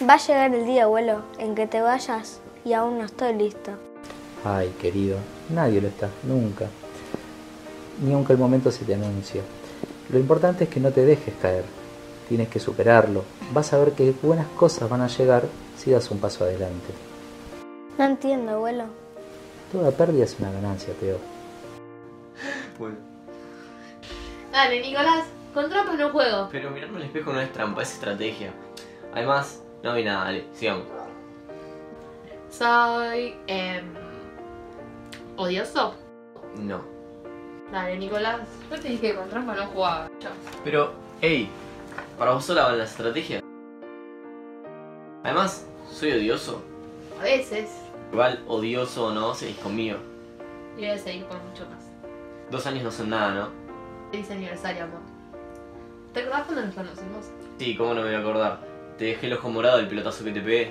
Va a llegar el día, abuelo, en que te vayas y aún no estoy listo. Ay, querido, nadie lo está, nunca. Ni aunque el momento se te anuncia. Lo importante es que no te dejes caer. Tienes que superarlo. Vas a ver que buenas cosas van a llegar si das un paso adelante. No entiendo, abuelo. Toda pérdida es una ganancia, Teo. Bueno. Dale, Nicolás, con trampas no juego. Pero mirarme al espejo no es trampa, es estrategia. Además, no vi nada, dale, sigamos. Soy... ¿odioso? No. Dale, Nicolás. Yo te dije que con trampas no jugaba. Chao. Pero, hey, para vos sola van las estrategias. Además, soy odioso. A veces. Igual, odioso o no, seguís conmigo. Y voy a seguir por mucho más. 2 años no son nada, ¿no? Feliz aniversario, amor. ¿Te acordás cuando nos conocimos? Sí, cómo no me voy a acordar. Te dejé el ojo morado del pelotazo que te pegué.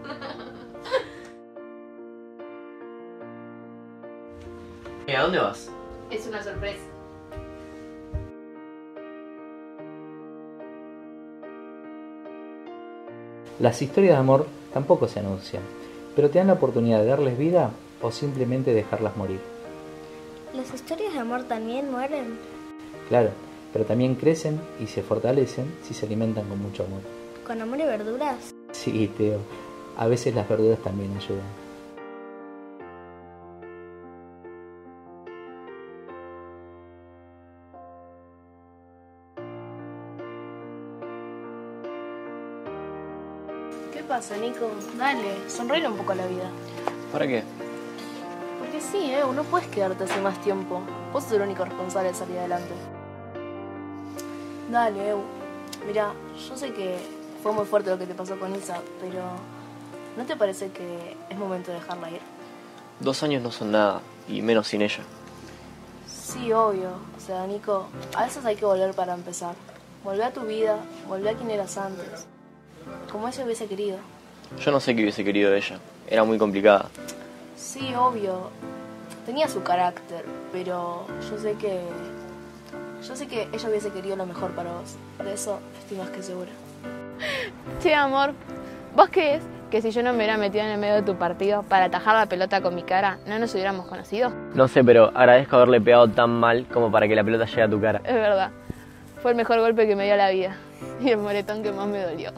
¿A dónde vas? Es una sorpresa. Las historias de amor tampoco se anuncian, pero te dan la oportunidad de darles vida o simplemente dejarlas morir. ¿Las historias de amor también mueren? Claro, pero también crecen y se fortalecen si se alimentan con mucho amor. ¿Con amor y verduras? Sí, Teo, a veces las verduras también ayudan. ¿Qué pasa, Nico? Dale, sonreír un poco a la vida. ¿Para qué? Porque sí, no puedes quedarte hace más tiempo. Vos sos el único responsable de salir adelante. Dale, Mirá, yo sé que fue muy fuerte lo que te pasó con Isa, pero ¿no te parece que es momento de dejarla ir? 2 años no son nada, y menos sin ella. Sí, obvio. O sea, Nico, a veces hay que volver para empezar. Volvé a tu vida, volvé a quien eras antes. Como ella hubiese querido. Yo no sé qué hubiese querido de ella. Era muy complicada. Sí, obvio. Tenía su carácter, pero yo sé que ella hubiese querido lo mejor para vos. De eso estoy más que segura. Che, amor, ¿vos crees que si yo no me hubiera metido en el medio de tu partido para atajar la pelota con mi cara, no nos hubiéramos conocido? No sé, pero agradezco haberle pegado tan mal como para que la pelota llegue a tu cara. Es verdad. Fue el mejor golpe que me dio la vida. Y el moretón que más me dolió.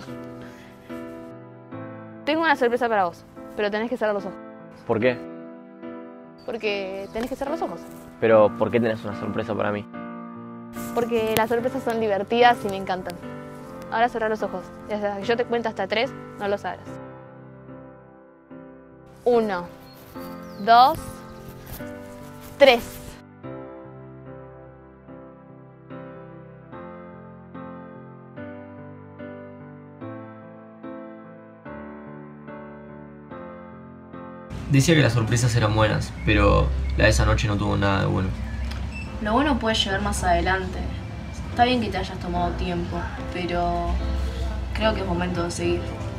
Tengo una sorpresa para vos, pero tenés que cerrar los ojos. ¿Por qué? Porque tenés que cerrar los ojos. Pero, ¿por qué tenés una sorpresa para mí? Porque las sorpresas son divertidas y me encantan. Ahora cerrar los ojos. Y hasta que yo te cuento hasta 3, no los abras. 1, 2, 3. Decía que las sorpresas eran buenas, pero la de esa noche no tuvo nada de bueno. Lo bueno puede llegar más adelante. Está bien que te hayas tomado tiempo, pero creo que es momento de seguir.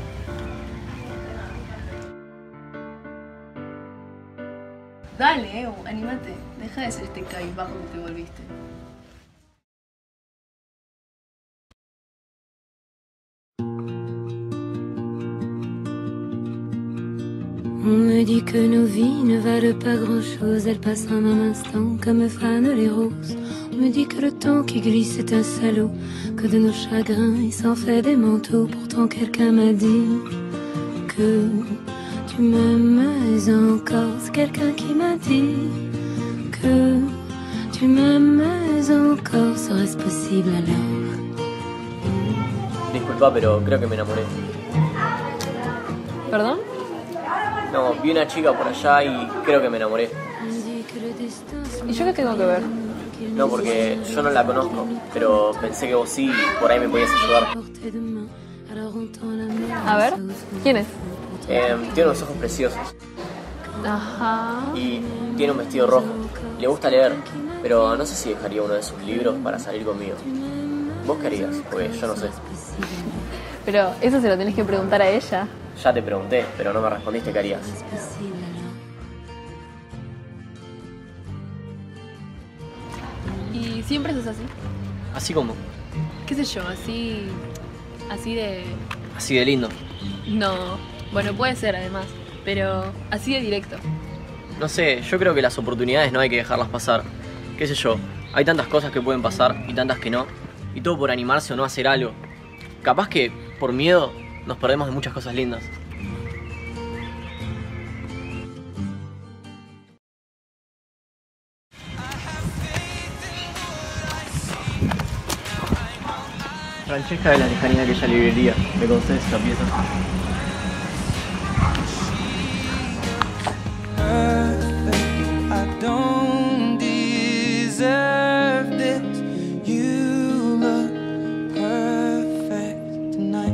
Dale, anímate. Deja de ser este cabizbajo que te volviste. On me dit que nos vies ne valent pas grand-chose, elles passent en un instant comme fanent les roses. On me dit que le temps qui glisse est un salaud, que de nos chagrins il s'en fait des manteaux. Pourtant quelqu'un m'a dit que tu m'aimes encore. C'est quelqu'un qui m'a dit que tu m'aimes encore. Serait-ce possible alors? Disculpa, pero creo que me enamoré. ¿Perdón? No, vi una chica por allá y creo que me enamoré. ¿Y yo qué tengo que ver? No, porque yo no la conozco, pero pensé que vos sí y por ahí me podías ayudar. A ver, ¿quién es? Tiene unos ojos preciosos Ajá. y tiene un vestido rojo. Le gusta leer, pero no sé si dejaría uno de sus libros para salir conmigo. ¿Vos qué harías? Porque yo no sé. Pero eso se lo tenés que preguntar a ella. Ya te pregunté, pero no me respondiste qué harías. ¿Y siempre es así? Así como, ¿Qué sé yo? Así de... así de lindo. No, bueno, puede ser además, pero así de directo. No sé, yo creo que las oportunidades no hay que dejarlas pasar. Qué sé yo, hay tantas cosas que pueden pasar y tantas que no. Y todo por animarse o no hacer algo. Capaz que, por miedo, nos perdemos de muchas cosas lindas. Francesca de la lejanía de aquella librería, ¿me concedes esta pieza? I don't deserve this. You look perfect tonight.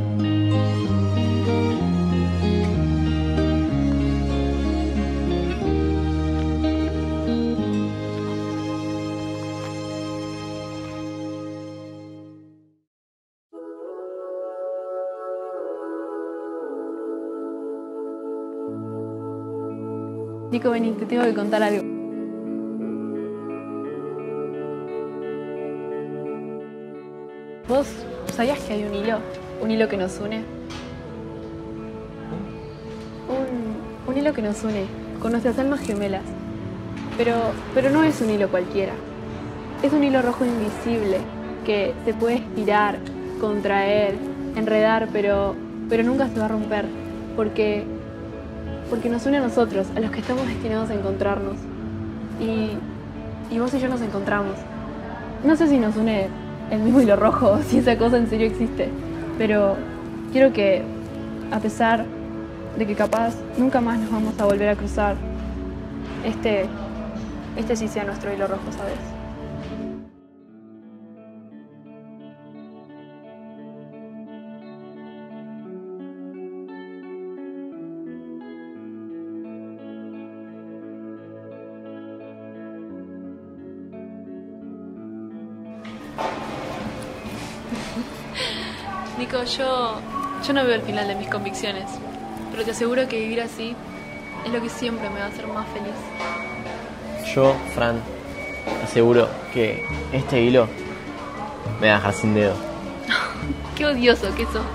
Nico, vení, te tengo que contar algo. ¿Vos sabías que hay un hilo que nos une? Un hilo que nos une con nuestras almas gemelas. Pero no es un hilo cualquiera. Es un hilo rojo invisible que se puede estirar, contraer, enredar, pero nunca se va a romper. Porque nos une a nosotros, a los que estamos destinados a encontrarnos. Y vos y yo nos encontramos. No sé si nos une el mismo hilo rojo, si esa cosa en serio existe. Pero quiero que, a pesar de que capaz nunca más nos vamos a volver a cruzar, este sí sea nuestro hilo rojo, ¿sabes? Nico, yo no veo el final de mis convicciones, pero te aseguro que vivir así es lo que siempre me va a hacer más feliz. Yo, Fran, aseguro que este hilo me va a dejar sin dedo. Qué odioso que sos.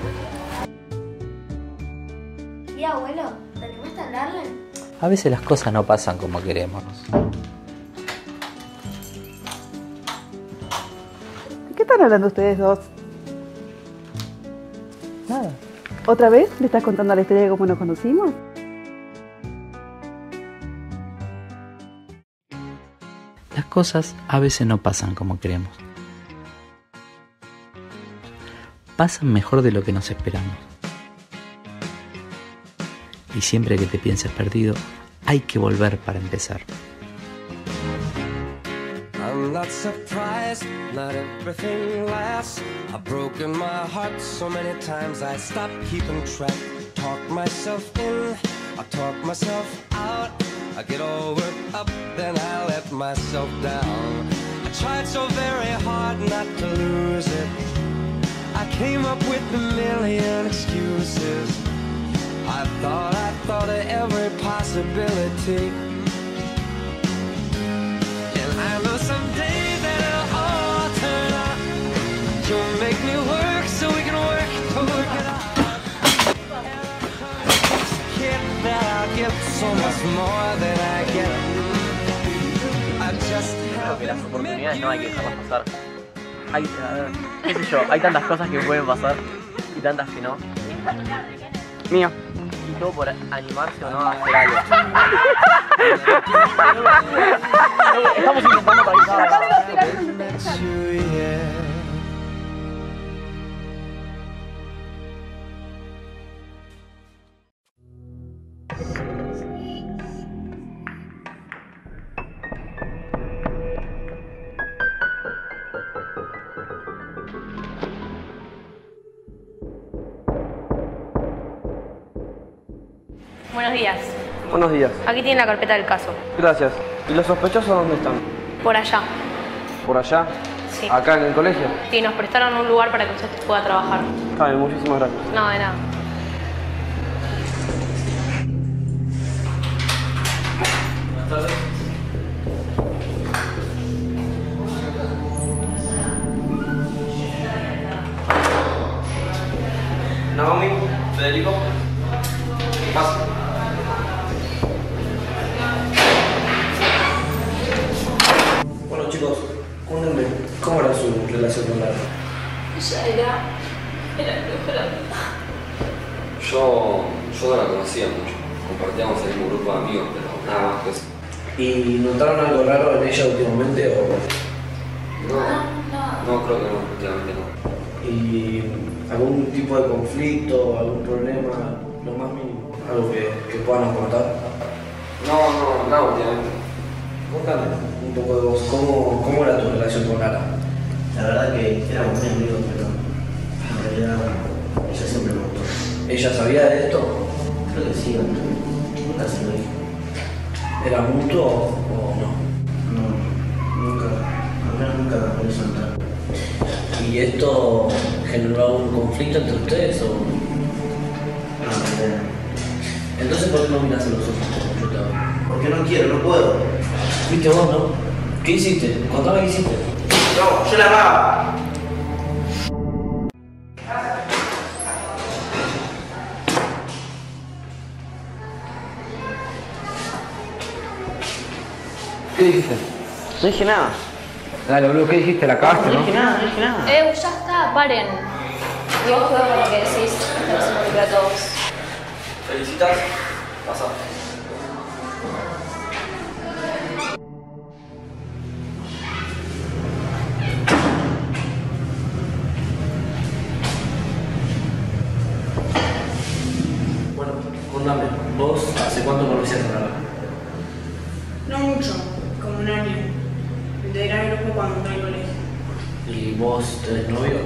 ¿Y abuelo? ¿Te animaste a hablarle? A veces las cosas no pasan como queremos. ¿De qué están hablando ustedes dos? Nada. ¿Otra vez le estás contando la historia de cómo nos conocimos? Las cosas a veces no pasan como queremos. Pasan mejor de lo que nos esperamos. Y siempre que te pienses perdido, hay que volver para empezar. I'm not surprised, not everything lasts. I've broken my heart so many times I stopped keeping track. Talk myself in, I talk myself out. I get all worked up, then I let myself down. I tried so very hard not to lose it. I came up with a million excuses. I thought of every possibility. I know someday that it'll all turn out. You'll make me work so we can work to work it out. Kid, that I'll get so much more than I get. I just Creo que las oportunidades no hay que dejarlas pasar. Qué sé yo, hay tantas cosas que pueden pasar y tantas que no. Mío. Y todo por animarse o no a hacer algo. Estamos intentando parar. Buenos días. Buenos días. Aquí tiene la carpeta del caso. Gracias. ¿Y los sospechosos dónde están? Por allá. ¿Por allá? Sí. ¿Acá en el colegio? Sí, nos prestaron un lugar para que usted pueda trabajar. Está bien, muchísimas gracias. No, de nada. Buenas tardes. Naomi, Federico. relación con Lara? Ella era mi mejor amiga. Yo no la conocía mucho. Compartíamos el mismo grupo de amigos, pero nada más que eso. ¿Y notaron algo raro en ella últimamente o...? No, creo que no, últimamente no. ¿Y algún tipo de conflicto, algún problema, lo más mínimo? ¿Algo que puedan aportar? No, últimamente. Contame un poco de vos, ¿cómo era tu relación con Lara? La verdad que éramos muy amigos, pero en realidad ella siempre me gustó. ¿Ella sabía de esto? Creo que sí, nunca se lo dije. ¿Era mutuo o no? No, nunca, al menos nunca me hizo entrar. ¿Y esto generó algún conflicto entre ustedes o...? No. Entonces, ¿por qué no mirás a los ojos como yo te hago? Porque no quiero, no puedo. ¿Viste vos, no? ¿Qué hiciste? Contame qué hiciste. No, yo la amaba. ¿Qué dijiste? No dije nada. Dale, boludo, ¿qué dijiste? ¿La cagaste, no? No dije nada. Ya está, paren. Y vos cuidado con lo que decís, que nos involucra a todos. ¿Felicitas? Pasa. Bueno, contame, ¿vos hace cuánto conocías a Lara? No mucho, como un año. Integré el grupo cuando entré al colegio. ¿Y vos tenés novio?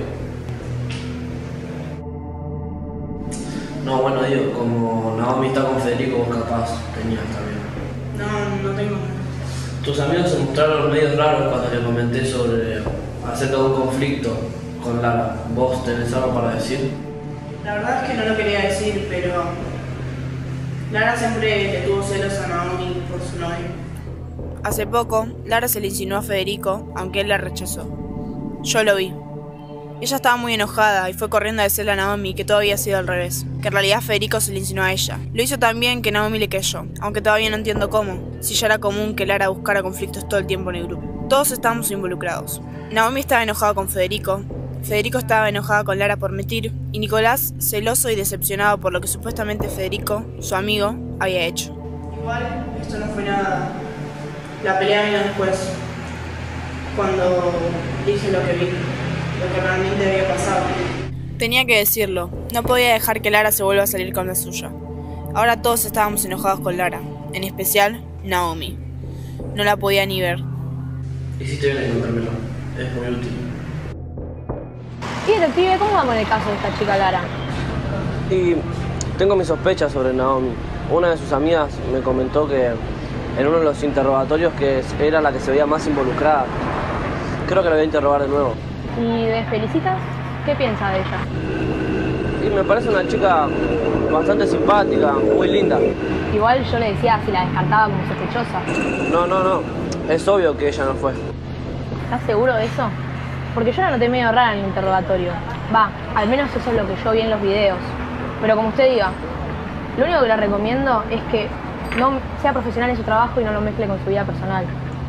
No, bueno, digo, como Naomi está con Federico, vos capaz tenías también. No tengo. Tus amigos se mostraron medio raros cuando le comenté sobre acerca de un conflicto con Lara. ¿Vos tenés algo para decir? La verdad es que no lo quería decir, pero Lara siempre le tuvo celos a Naomi por su novio. Hace poco, Lara se le insinuó a Federico, aunque él la rechazó. Yo lo vi. Ella estaba muy enojada y fue corriendo a decirle a Naomi que todo había sido al revés, que en realidad Federico se le insinuó a ella. Lo hizo tan bien que Naomi le creyó, aunque todavía no entiendo cómo, si ya era común que Lara buscara conflictos todo el tiempo en el grupo. Todos estábamos involucrados. Naomi estaba enojada con Federico estaba enojada con Lara por mentir, y Nicolás, celoso y decepcionado por lo que supuestamente Federico, su amigo, había hecho. Igual, esto no fue nada. La pelea vino después, cuando dije lo que vi, lo que realmente había pasado. Tenía que decirlo, no podía dejar que Lara se vuelva a salir con la suya. Ahora todos estábamos enojados con Lara, en especial Naomi. No la podía ni ver. Hiciste bien en contármelo, es muy útil. Y detective, ¿cómo va con el caso de esta chica Lara? Y tengo mis sospechas sobre Naomi. Una de sus amigas me comentó que en uno de los interrogatorios que era la que se veía más involucrada. Creo que la voy a interrogar de nuevo. ¿Y de Felicitas? ¿Qué piensa de ella? Y me parece una chica bastante simpática, muy linda. Igual yo le decía si la descartaba como sospechosa. No. Es obvio que ella no fue. ¿Estás seguro de eso? Porque yo la noté medio rara en el interrogatorio. Va, al menos eso es lo que yo vi en los videos. Pero como usted diga, lo único que le recomiendo es que no sea profesional en su trabajo y no lo mezcle con su vida personal.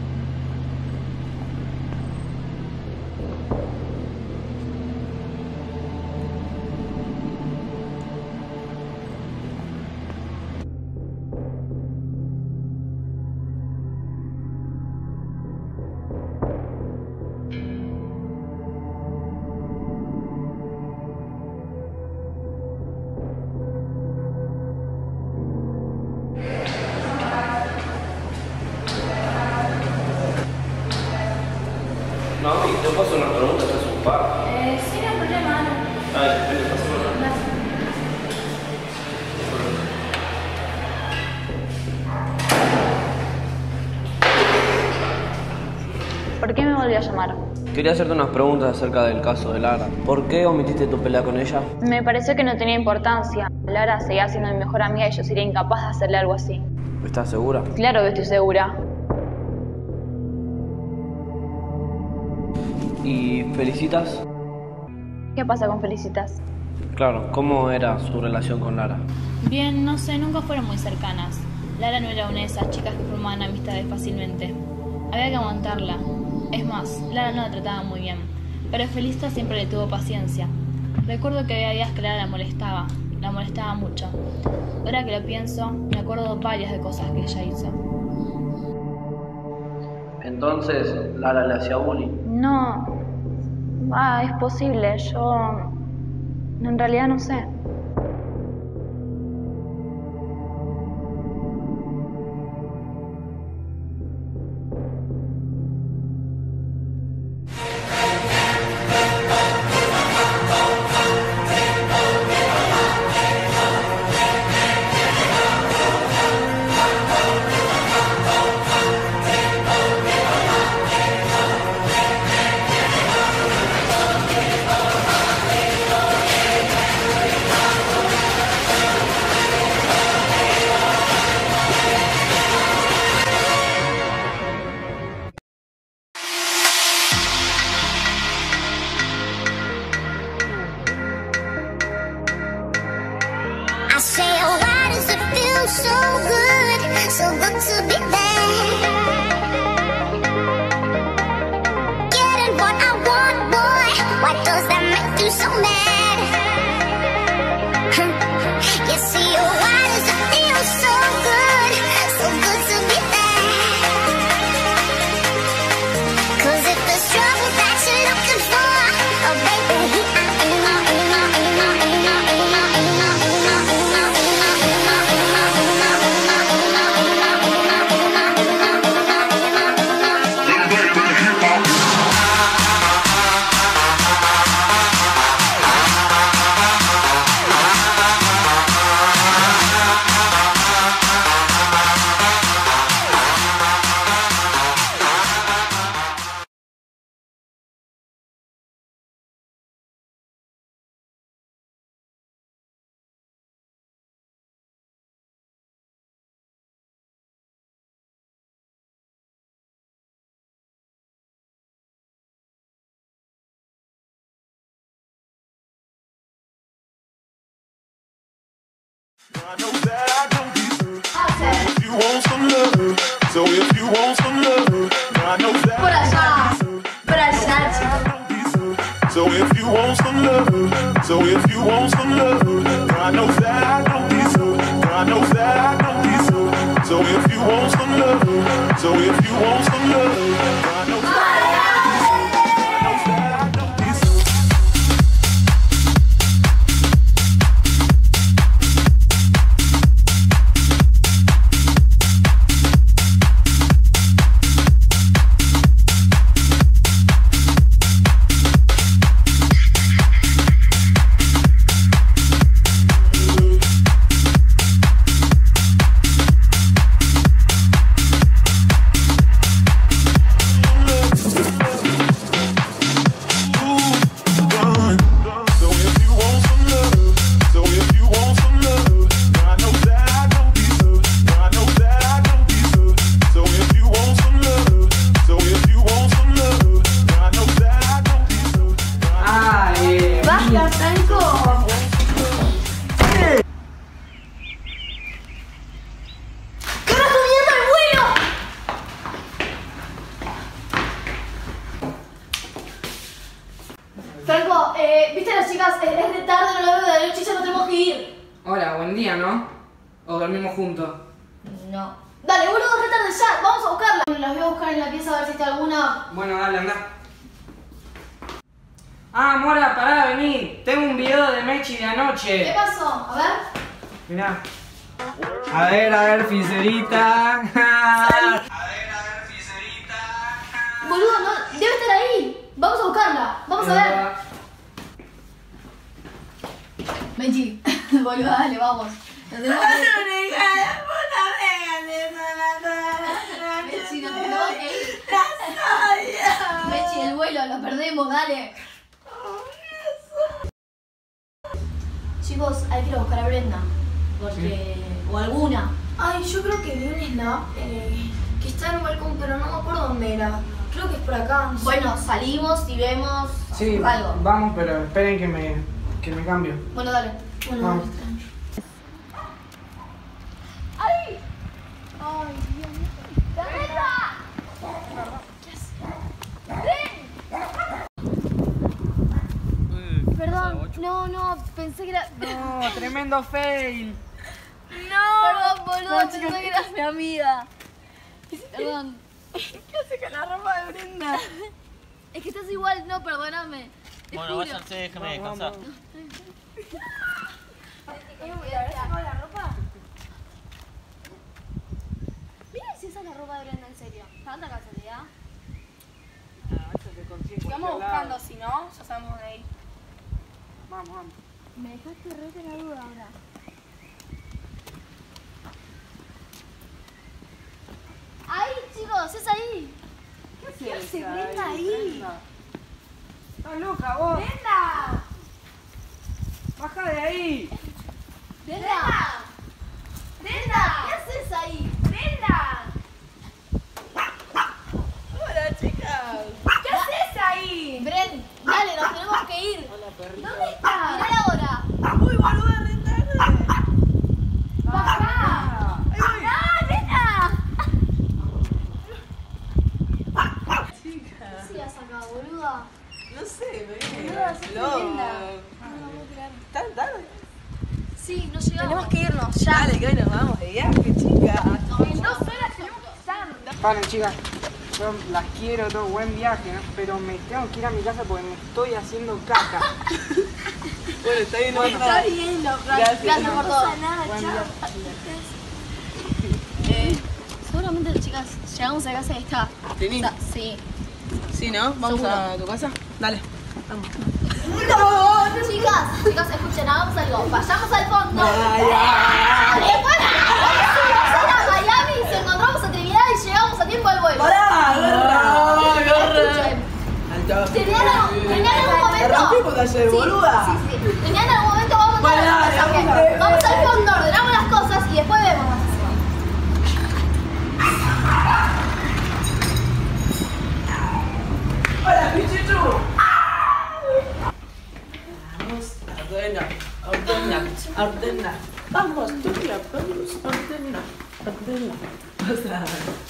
Naomi, ¿te puedo hacer una pregunta? ¿Estás ocupada? Sí, no hay problema, Ana. Ay, ven, pasame. ¿Por qué me volvió a llamar? Quería hacerte unas preguntas acerca del caso de Lara. ¿Por qué omitiste tu pelea con ella? Me pareció que no tenía importancia. Lara seguía siendo mi mejor amiga y yo sería incapaz de hacerle algo así. ¿Estás segura? Claro que estoy segura. ¿Y Felicitas? ¿Qué pasa con Felicitas? Claro, ¿cómo era su relación con Lara? Bien, no sé, nunca fueron muy cercanas. Lara no era una de esas chicas que formaban amistades fácilmente. Había que aguantarla. Es más, Lara no la trataba muy bien. pero Felista siempre le tuvo paciencia. Recuerdo que había días que Lara la molestaba mucho. Ahora que lo pienso, me acuerdo varias de cosas que ella hizo. Entonces, Lara le hacía bullying. No, es posible, yo en realidad no sé. I know that I don't deserve. So if you want some love, so if you want some love, I know that por allá, so if you want some love, so if you want some love, I know that I don't deserve. I know that I don't deserve. So if you want some love, so if you want some love, I know that Franco, ¿viste a las chicas? Es de tarde, no la veo de noche, ya no tenemos que ir. Hola, buen día, ¿no? ¿O dormimos juntos? No. Dale, boludo, re tarde ya, vamos a buscarla. Las voy a buscar en la pieza a ver si está alguna. Bueno, dale, anda. Ah, Mora, pará, vení. Tengo un video de Mechi de anoche. ¿Qué pasó? A ver. Mirá. A ver, Fincerita. Boludo, no, debe estar ahí. Vamos a buscarla, vamos a ver. Mechi, boludo, dale, vamos. Mechi, no tenemos que ir. Mechi, el vuelo, lo perdemos, dale. Chicos, hay que ir a buscar a Brenda. Porque... o alguna. Ay, yo creo que vi un snap que está en un balcón, pero no me acuerdo dónde era. Creo que es por acá. No sé. Bueno, salimos y vemos sí, algo. Vamos, pero esperen que me cambio. Bueno, dale. Bueno, vamos. ¡Ay! ¡Ay, Dios mío! ¡Brenda! ¿Qué haces? ¡Ven! No, pensé que era... No, tremendo fail. Perdón, boludo, pensé que eras mi amiga. Perdón. ¿Qué hace con la ropa de Brenda? Es que estás igual, no, perdóname. Te Bueno, juro. váyanse, déjame descansar. ¿Sacó la ropa? Mira si esa es la ropa de Brenda, en serio. ¿Tanta casualidad? Sigamos buscando, si no, ya sabemos dónde ir. Vamos. Me dejaste re la duda ahora. Ahí, chicos, es ahí. ¿Qué hace Brenda ahí? ¡Estás loca vos! ¡Brenda! ¡Baja de ahí! ¡Brenda! ¡Brenda! ¿Qué haces ahí? ¡Brenda! Hola, chicas. ¿Qué haces ahí? Bren, dale, nos tenemos que ir. Hola, perrito. ¿Dónde estás? Mirá la hora. Uy, boluda, re tarde. ¡Bajá! ¡No, Brenda! Chicas. ¿Qué hacías acá, boluda? No sé, Boluda, sos tremenda. ¿Tan tarde? Sí, no llegamos. Tenemos que irnos ya. Dale, que hoy nos vamos de viaje, chicas. En 2 horas tenemos que estar. Paren, chicas. Yo las quiero, todo buen viaje, ¿no? Pero me tengo que ir a mi casa porque me estoy haciendo caca. Bueno, está bien, Bueno, Está bien, loco. Gracias por todo. Buen viaje. Seguramente, chicas, llegamos a casa y está. ¿Tení? Sí. Sí, ¿no? ¿Vamos Seguro. a tu casa? Dale, vamos. No, chicas, escuchen, hagamos algo. Vayamos al fondo. Después vamos a Miami, si encontramos a Trinidad y llegamos a tiempo al vuelo. Escuchen. ¿Tenían algún momento? Ayer, boluda. Sí. ¿Tenían algún momento? Vamos a Bueno, entrar al dale, mensaje. Vamos al fondo, ordenamos las cosas y después vemos. Hola, pichichu. Ordena. Vamos, Tulia, vamos, ordena. Pasa.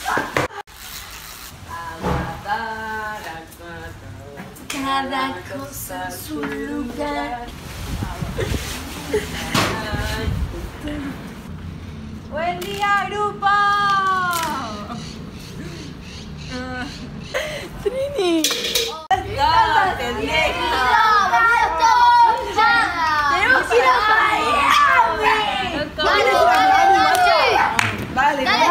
Cada cosa en su lugar. Buen día, grupo. Trini. ¡Pendeja! ¡Tenemos que ir a Miami! ¡Dale, dale!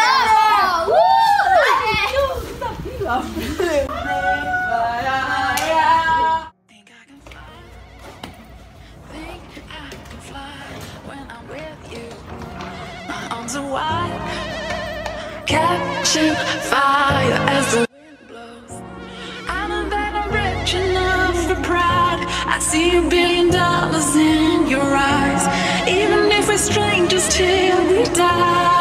Catching fire as the wind blows. I know that I'm rich enough for pride. I see $1 billion in your eyes. Even if we're strangers till we die.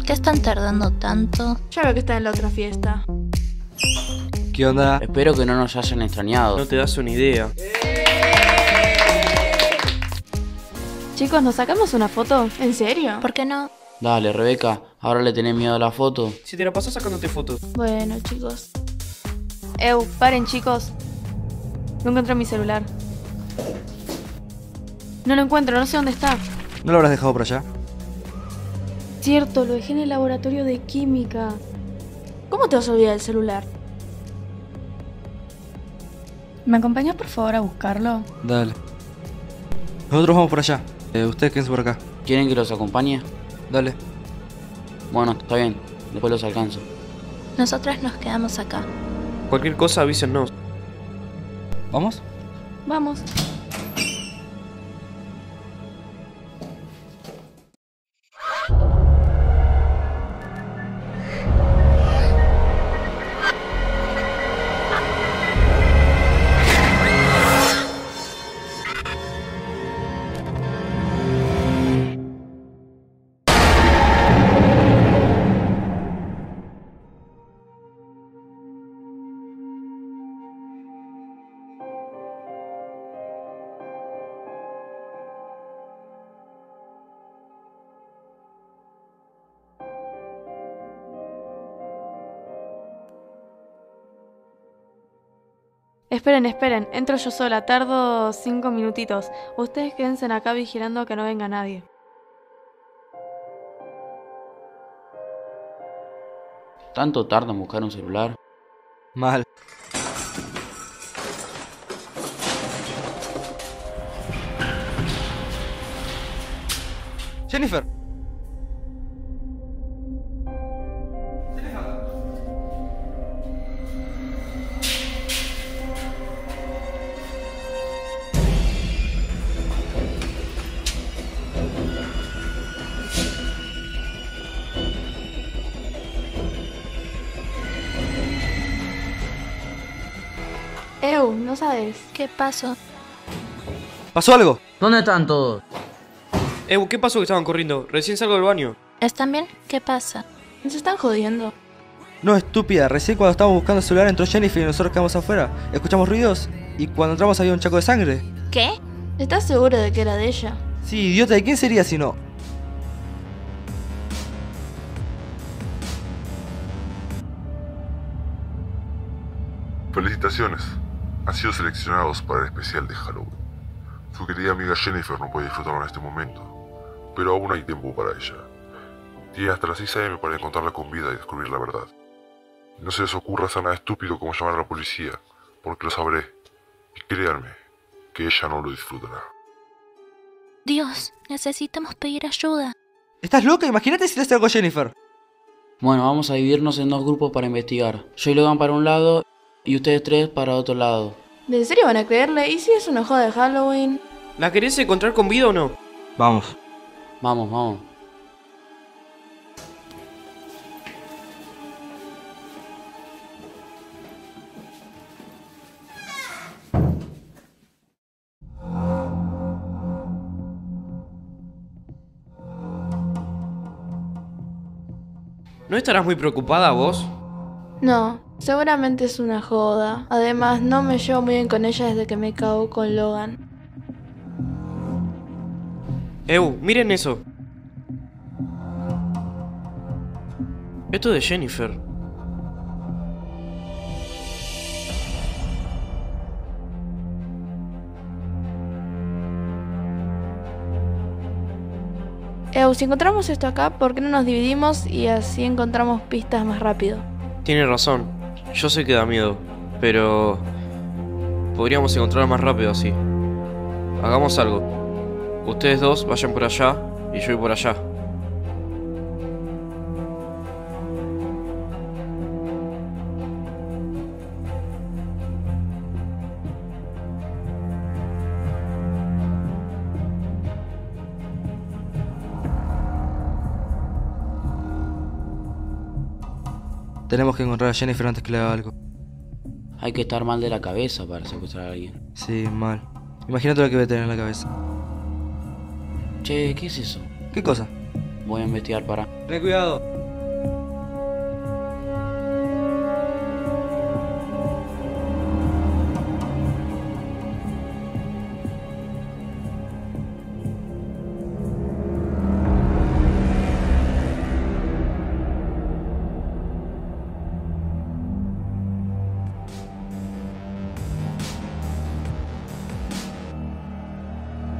qué están tardando tanto? Ya veo que está en la otra fiesta. ¿Qué onda? Espero que no nos hayan extrañado. No te das una idea. Chicos, ¿nos sacamos una foto? ¿En serio? ¿Por qué no? Dale, Rebeca, ¿ahora le tenés miedo a la foto? Si te la pasás sacándote fotos. Bueno, chicos. Paren, chicos. No encuentro mi celular. No lo encuentro, no sé dónde está. ¿No lo habrás dejado por allá? Cierto, lo dejé en el laboratorio de química. ¿Cómo te vas a olvidar el celular? ¿Me acompañas por favor a buscarlo? Dale. Nosotros vamos por allá. Ustedes quédense por acá. ¿Quieren que los acompañe? Dale. Bueno, está bien. Después los alcanzo. Nosotras nos quedamos acá. Cualquier cosa avísennos. ¿Vamos? Vamos. Esperen, entro yo sola, tardo 5 minutitos. Ustedes quédense acá vigilando que no venga nadie. ¿Tanto tarda en buscar un celular? Mal. Jennifer. ¿No sabes? ¿Qué pasó? ¿Pasó algo? ¿Dónde están todos? ¿Qué pasó que estaban corriendo? Recién salgo del baño. ¿Están bien? ¿Qué pasa? Nos están jodiendo. No, estúpida. Recién cuando estábamos buscando el celular entró Jennifer y nosotros quedamos afuera. Escuchamos ruidos y cuando entramos había un chaco de sangre. ¿Qué? ¿Estás seguro de que era de ella? Sí, idiota. ¿De quién sería si no? Felicitaciones. Han sido seleccionados para el especial de Halloween. Su querida amiga Jennifer no puede disfrutarlo en este momento, pero aún hay tiempo para ella. Tiene hasta las 6 AM para encontrarla con vida y descubrir la verdad. No se les ocurra hacer nada estúpido como llamar a la policía, porque lo sabré. Y créanme, que ella no lo disfrutará. Dios, necesitamos pedir ayuda. ¿Estás loca? Imagínate si le hace algo a Jennifer. Bueno, vamos a dividirnos en 2 grupos para investigar. Yo y Logan para un lado y ustedes 3 para otro lado. ¿De serio van a creerle? ¿Y si es una joda de Halloween? ¿La querés encontrar con vida o no? Vamos. Vamos. ¿No estarás muy preocupada vos? No, seguramente es una joda. Además, no me llevo muy bien con ella desde que me cago con Logan. Miren eso. Esto es de Jennifer. Si encontramos esto acá, ¿por qué no nos dividimos y así encontramos pistas más rápido? Tiene razón. Yo sé que da miedo, pero podríamos encontrar más rápido así. Hagamos algo. Ustedes 2 vayan por allá y yo voy por allá. Tenemos que encontrar a Jennifer antes que le haga algo. Hay que estar mal de la cabeza para secuestrar a alguien. Sí, mal. Imagínate lo que voy a tener en la cabeza. Che, ¿qué es eso? ¿Qué cosa? Voy a investigar, para. Ten cuidado.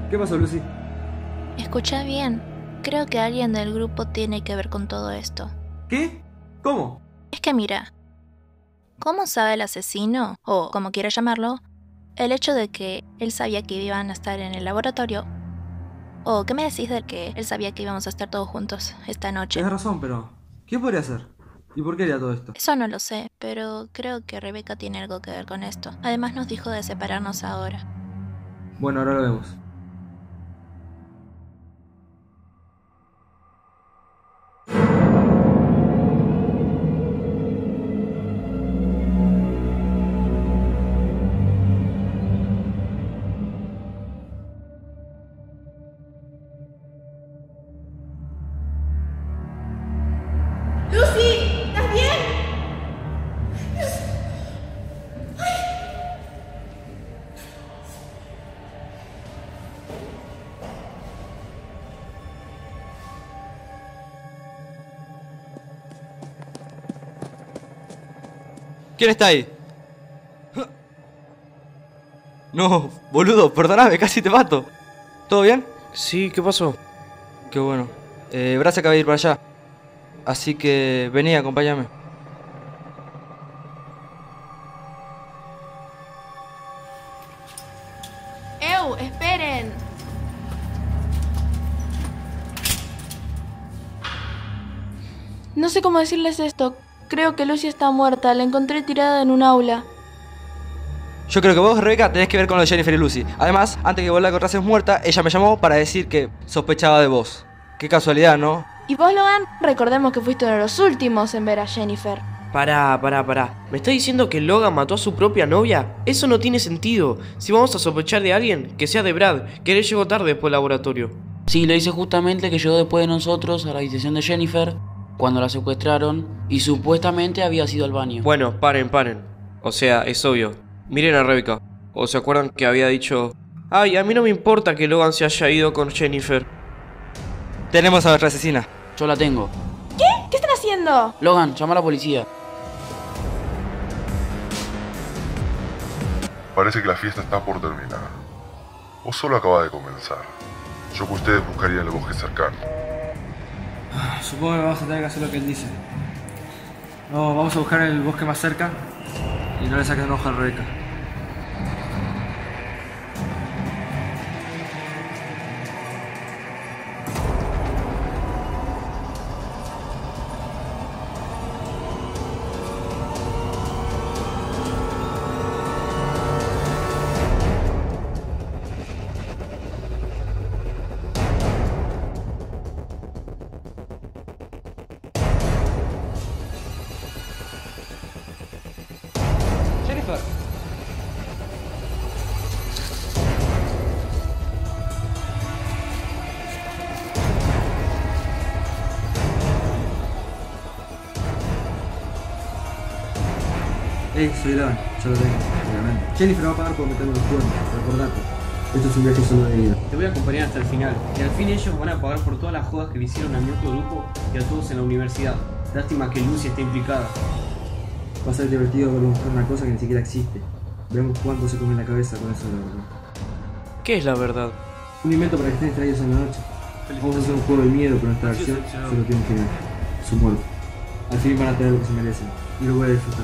¿Qué pasó, Lucy? Escucha bien. Creo que alguien del grupo tiene que ver con todo esto. ¿Qué? ¿Cómo? Es que mira, ¿cómo sabe el asesino, o como quiera llamarlo, el hecho de que él sabía que iban a estar en el laboratorio? ¿O qué me decís de que él sabía que íbamos a estar todos juntos esta noche? Tienes razón, pero ¿qué podría hacer? ¿Y por qué haría todo esto? Eso no lo sé, pero creo que Rebeca tiene algo que ver con esto. Además nos dijo de separarnos ahora. Bueno, ahora lo vemos. ¡Lucy! ¿Estás bien? ¿Quién está ahí? No, boludo, perdóname, casi te mato. ¿Todo bien? Sí, ¿qué pasó? Qué bueno. Braz acaba de ir para allá. Así que vení, acompáñame. ¡Ew! ¡Esperen! No sé cómo decirles esto. Creo que Lucy está muerta. La encontré tirada en un aula. Yo creo que vos, Rebeca, tenés que ver con lo de Jennifer y Lucy. Además, antes que vos la encontrases muerta, ella me llamó para decir que sospechaba de vos. Qué casualidad, ¿no? Y vos, Logan, recordemos que fuiste uno de los últimos en ver a Jennifer. Pará. ¿Me está diciendo que Logan mató a su propia novia? Eso no tiene sentido. Si vamos a sospechar de alguien, que sea de Brad, que él llegó tarde después del laboratorio. Sí, le dice justamente que llegó después de nosotros a la habitación de Jennifer, cuando la secuestraron, y supuestamente había sido al baño. Bueno, paren. O sea, es obvio. Miren a Rebeca. ¿O se acuerdan que había dicho: ay, a mí no me importa que Logan se haya ido con Jennifer? Tenemos a nuestra asesina. Yo la tengo. ¿Qué? ¿Qué están haciendo? Logan, llama a la policía. Parece que la fiesta está por terminar. O solo acaba de comenzar. Yo que ustedes buscarían el bosque cercano. Supongo que vamos a tener que hacer lo que él dice. No, vamos a buscar el bosque más cerca y no le saquen un ojo a Rebeca. Jennifer. Soy Logan, yo lo tengo, obviamente. Jennifer va a pagar por meterme los cuernos, recordate. Esto es un viaje solo de vida. Te voy a acompañar hasta el final. Y al fin ellos van a pagar por todas las jodas que le hicieron a mi otro grupo y a todos en la universidad. Lástima que Lucy esté implicada. Va a ser divertido verlo buscar una cosa que ni siquiera existe. Veamos cuánto se come en la cabeza con eso de la verdad. ¿Qué es la verdad? Un invento para que estén distraídos en la noche. Vamos a hacer un juego de miedo, pero nuestra acción solo tiene un final. Su muerte. Al fin van a tener lo que se merecen. Y lo voy a disfrutar.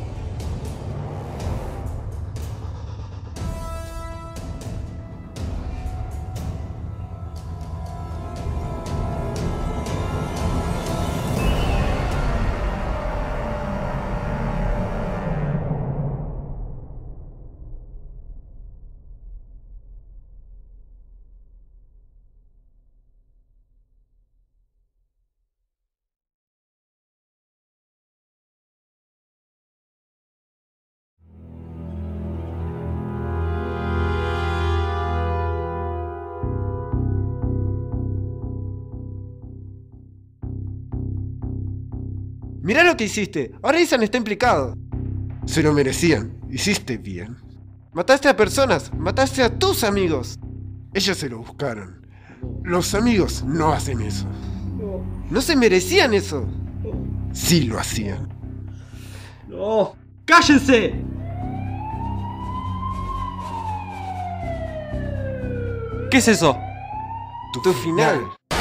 Mirá lo que hiciste. Ahora Ethan está implicado. Se lo merecían. Hiciste bien. Mataste a personas. Mataste a tus amigos. Ellos se lo buscaron. Los amigos no hacen eso. No se merecían eso. Sí lo hacían. ¡No! ¡Cállense! ¿Qué es eso? Tu final.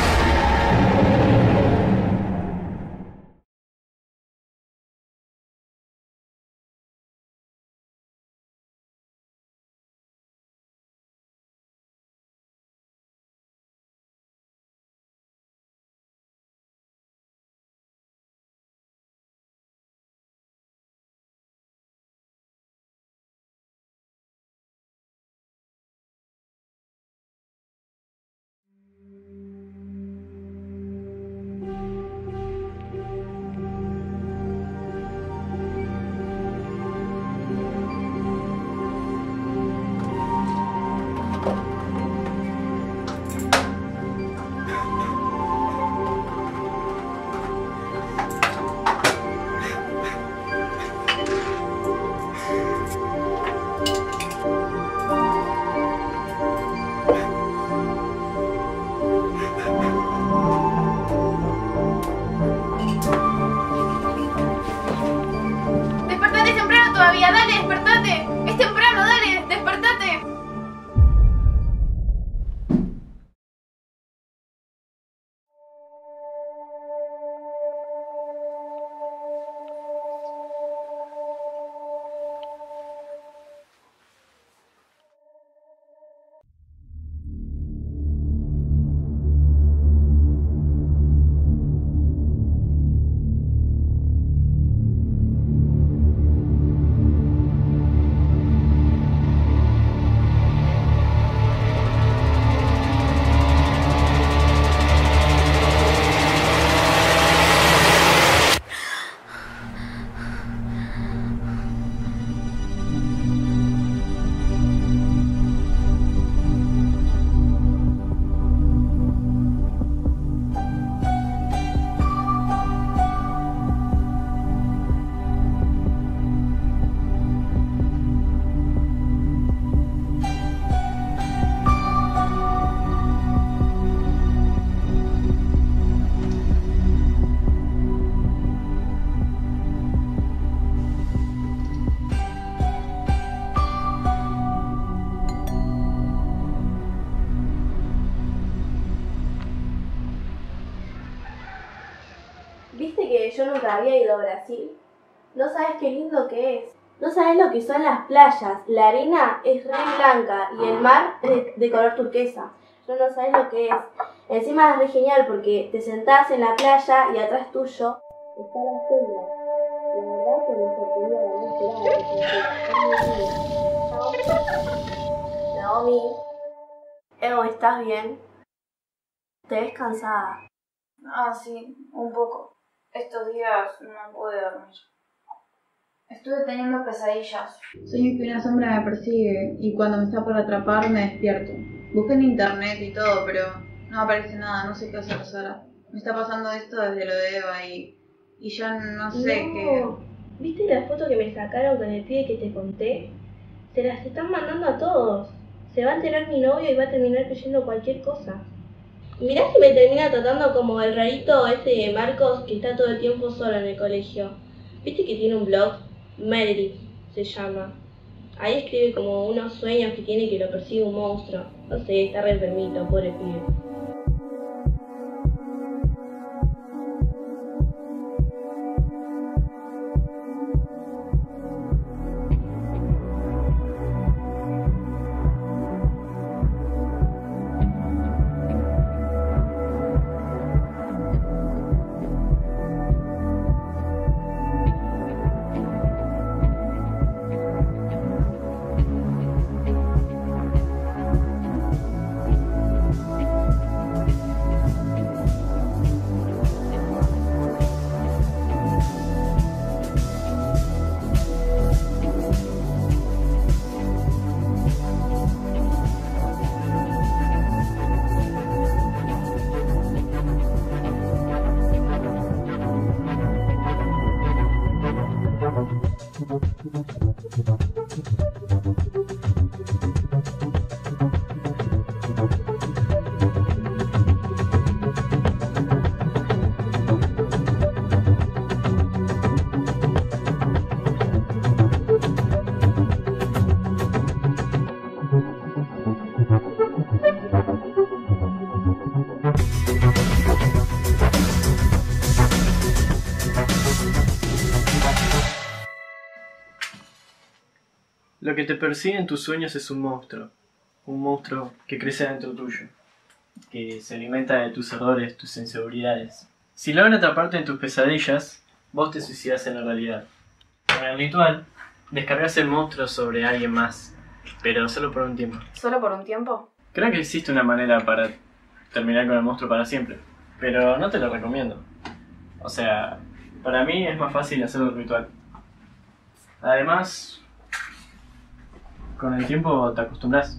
todavía, dale, despertate. Es temprano, dale, despertate. ¿Viste que yo nunca había ido a Brasil? No sabes qué lindo que es. No sabes lo que son las playas. La arena es re blanca y el mar es de color turquesa. Yo no sabes lo que es. Encima es re genial porque te sentás en la playa y atrás tuyo está la selva. La verdad que me sorprendió. Naomi, ¿estás bien? Te ves cansada. Ah, sí, un poco. Estos días no pude dormir. Estuve teniendo pesadillas. Sueño que una sombra me persigue y cuando me está por atrapar me despierto. Busqué en internet y todo, pero no aparece nada, no sé qué hacer ahora. Me está pasando esto desde lo de Eva y ya no sé qué... ¿Viste la foto que me sacaron con el pibe que te conté? Se las están mandando a todos. Se va a enterar mi novio y va a terminar creyendo cualquier cosa. Mirá si me termina tratando como el rarito ese de Marcos que está todo el tiempo solo en el colegio. ¿Viste que tiene un blog? Meredith se llama. Ahí escribe como unos sueños que tiene que lo persigue un monstruo. No sé, está re enfermito, pobre pibe. que te persigue en tus sueños es un monstruo que crece dentro tuyo, que se alimenta de tus errores, tus inseguridades. Si logra atraparte en tus pesadillas, vos te suicidas en la realidad. Con el ritual, descargas el monstruo sobre alguien más, pero solo por un tiempo. ¿Solo por un tiempo? Creo que existe una manera para terminar con el monstruo para siempre, pero no te lo recomiendo. O sea, para mí es más fácil hacerlo ritual. Además, con el tiempo te acostumbras.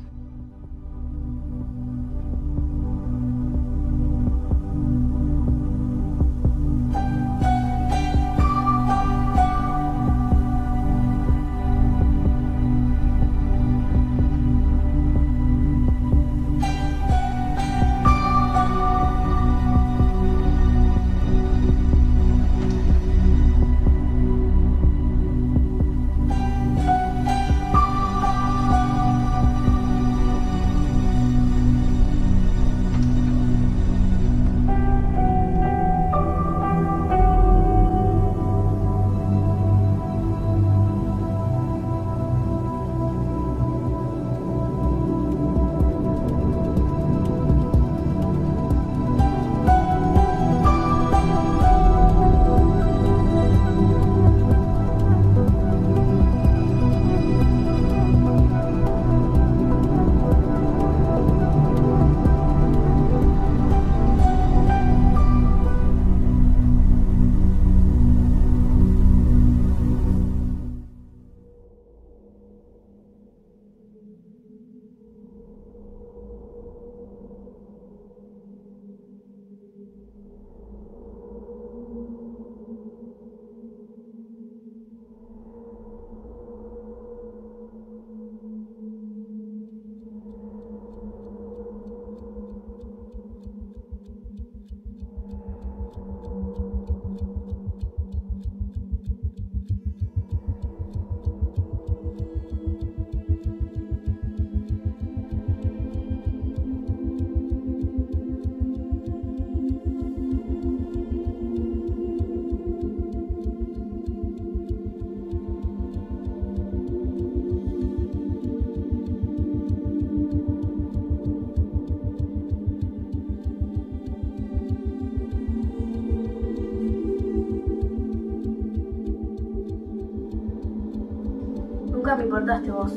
Nunca me importaste vos.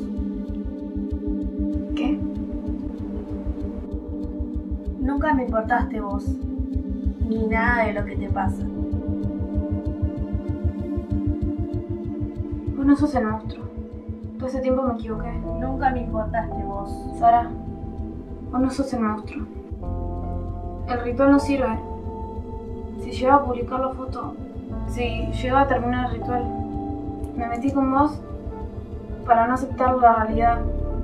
¿Qué? Nunca me importaste vos. Ni nada de lo que te pasa. Vos no sos el monstruo. Todo ese tiempo me equivoqué. Nunca me importaste vos. Sara, vos no sos el monstruo. El ritual no sirve. Si llego a publicar la foto, si llego a terminar el ritual, me metí con vos para no aceptar la realidad.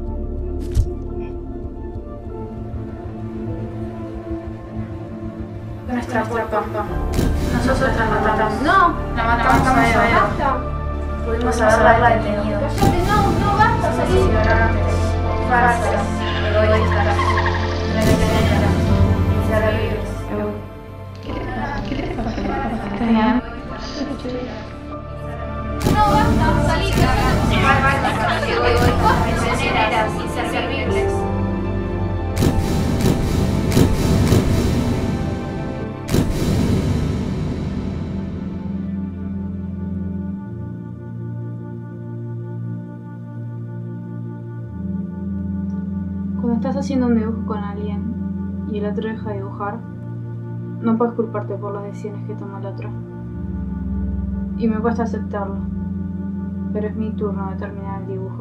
Nuestra culpa. Nosotros la matamos. No, la matamos a Eva. ¡Basta! Pudimos haberla detenido. ¡Cállate! ¡No! ¡Basta! ¡Salí! Ignorantes, falsas, egoístas, traicioneras, inservibles. ¡No! ¡Basta! ¡Salí! Falsas, egoístas, traicioneras, inservibles. Cuando estás haciendo un dibujo con alguien y el otro deja de dibujar, no puedes culparte por las decisiones que toma el otro. Y me cuesta aceptarlo, pero es mi turno de terminar el dibujo.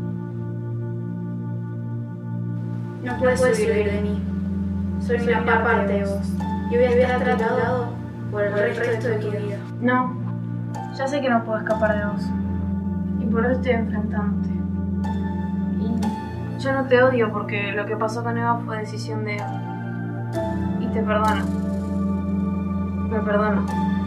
No puedes huir de mí. Soy una parte de vos y voy a estar a tu lado por el resto de tu vida. No, ya sé que no puedo escapar de vos y por eso estoy enfrentándote. Yo no te odio porque lo que pasó con Eva fue decisión de Eva. Y te perdono. Me perdono.